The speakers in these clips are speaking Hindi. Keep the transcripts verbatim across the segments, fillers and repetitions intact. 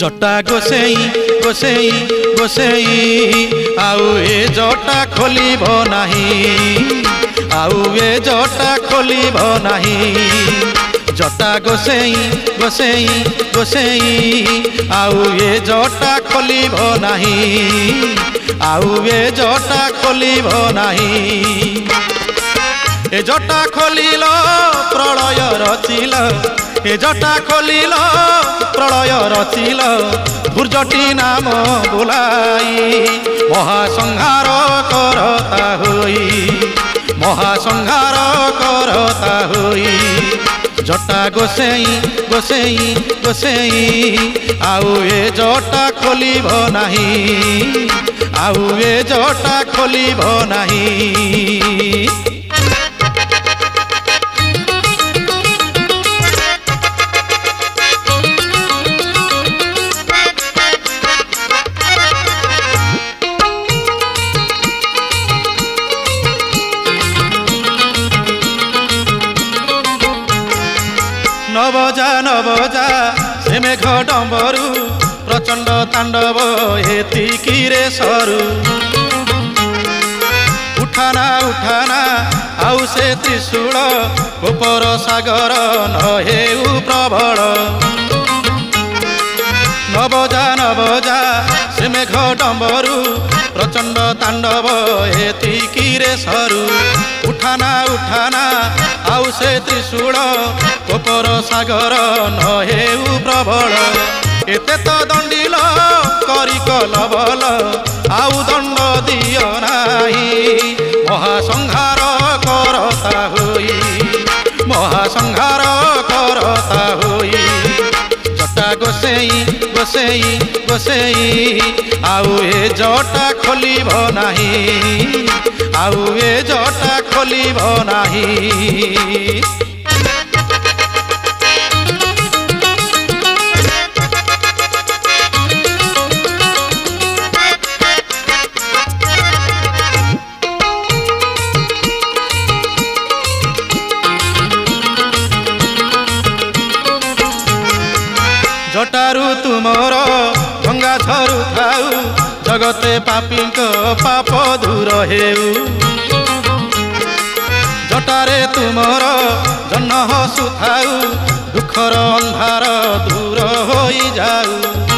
जटा गोसेई गोसेई गोसेई आउ ए जटा खोलिब नाही आउ ए जटा खोलिब नाही जटा गोसेई गोसेई गोसेई आउ ए जटा खोलिब नाही आउ ए जटा खोलिब नाही ए जटा खोलिल प्रलय रचिल ए जटा खोलिल प्रलय रचिल दुर्जटी नाम बोलाई महासंहार करता होई महासंहार करता होई जटा गोसेई गोसेई गोसेई आउ ए जटा खोलिब नाही आउ ए जटा खोलिब नाही नवजा नवजा से मेघ डम्बरू प्रचंड तांडव हेतिकिरे सरू उठाना उठाना आउ से त्रिशूल गोपर सागर न हेउ प्रबल नवजा नवजा से मेघ डम्बरू प्रचंड तांडव हेतिकिरे सरू उठाना उठाना आउ से त्रिशूल गोपर सागर न हेउ प्रबल एते तो दंडिल करी कलबल आउ दंड दियो नाही महासंहार करता होई महासंहार करता होई जटा गोसेई गोसेई गोसेई आउ ए जटा खोलिब नाही आउ ए जटा खोलिब नाही जटारू तुमर गंगा झरू थाउ जगते पापी पाप दूर हेउ जटारे तुमर जन्न हसु थाउ दुखर अंधार दूर होई जाऊ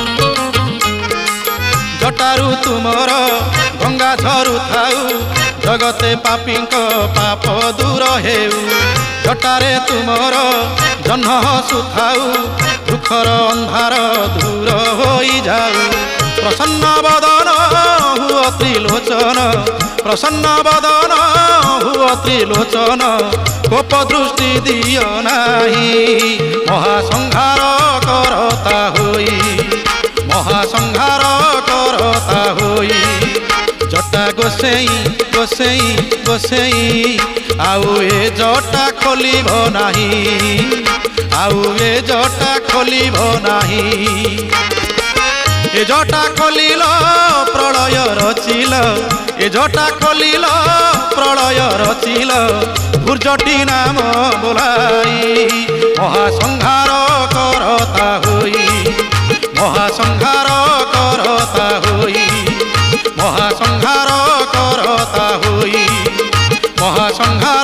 जटारू तुमर गंगा झरू थाउ जगते पापी पाप दूर हेउ जटारे तुमर जन्न हसु थाउ दुखर अंधार दूर होई जाऊ प्रसन्न बदन हुओ त्रिलोचन प्रसन्न बदन हुओ त्रिलोचन कोप दृष्टि दियो नाही महासंहार करता होई महासंहार करता होई जटा गोसेई गोसेई गोसेई आउ ए जटा खोलिब नाही आउ ए जटा खोलिब नाही ए जटा खोलिल प्रलय रचिल ए जटा खोलिल प्रलय रचिल दुर्जटी नाम बोलाई महासंहार करता होई महासंहार करता होई महासंहार करता होई महासंहार